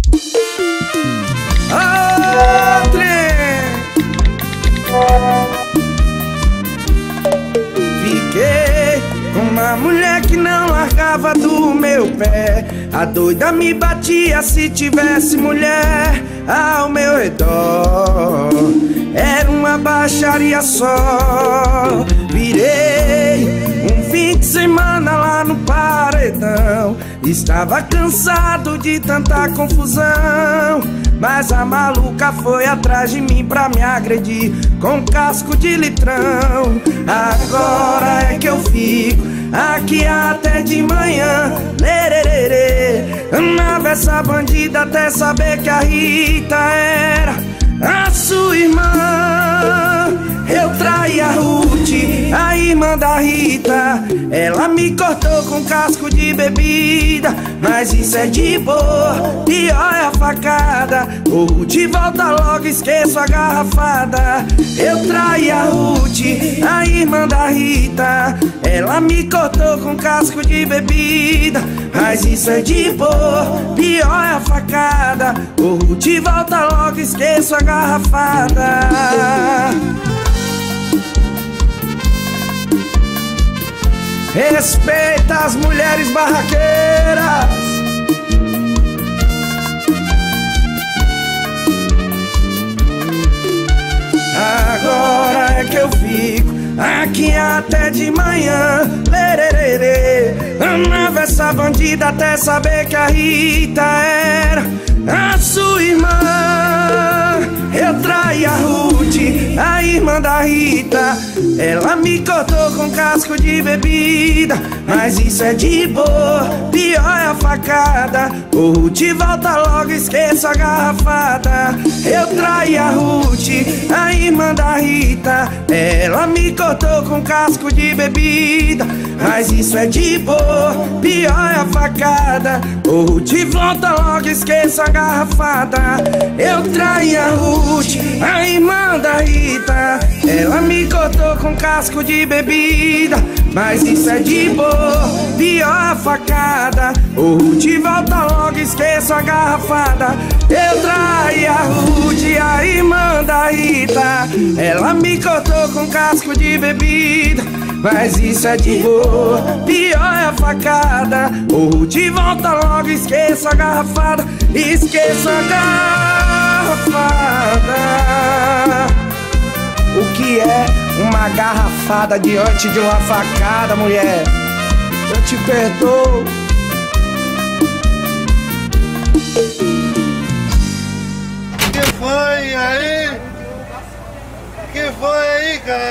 Ô, trem! Fiquei com uma mulher que não largava do meu pé. A doida me batia se tivesse mulher ao meu redor. Era uma baixaria só. Virei um fim de semana lá no paredão. Estava cansado de tanta confusão, mas a maluca foi atrás de mim pra me agredir com casco de litrão. Agora é que eu fico aqui até de manhã, lererê. Amava essa bandida até saber que a Rita era a sua irmã. Eu traí a Ruth, a irmã da Rita. Ela me cortou com casco de bebida, mas isso é de boa, pior é a facada. Ô Ruth, volta logo, esqueço a garrafada. Eu traí a Ruth, a irmã da Rita. Ela me cortou com casco de bebida, mas isso é de boa, pior é a facada. Ô Ruth, volta logo, esqueço a garrafada. Respeita as mulheres barraqueiras. Agora é que eu fico aqui até de manhã, lererê. Amava essa bandida até saber que a Rita era a sua irmã. Eu traí a Ruth, a irmã da Rita. Ela me cortou com casco de bebida, mas isso é de boa, pior é a facada. Ô Ruth, volta logo, esqueço a garrafada. Eu traí a Ruth, a irmã da Rita. Ela me cortou com casco de bebida, mas isso é de boa, pior é a facada. Ô Ruth, volta logo, esqueço a garrafada. Eu traí a Ruth, a irmã da Rita. Ela me cortou com casco de bebida, mas isso é de boa, pior a facada. Ô Ruth, volta logo, esqueço a garrafada. Eu traí a Ruth, a irmã da Rita. Ela me cortou com casco de bebida, mas isso é de boa, pior é a facada. Ô Ruth, volta logo, esqueço a garrafada. Esqueço a garrafada. O que é uma garrafada diante de uma facada, mulher? Eu te perdoo. Que foi aí? Que foi aí, cara?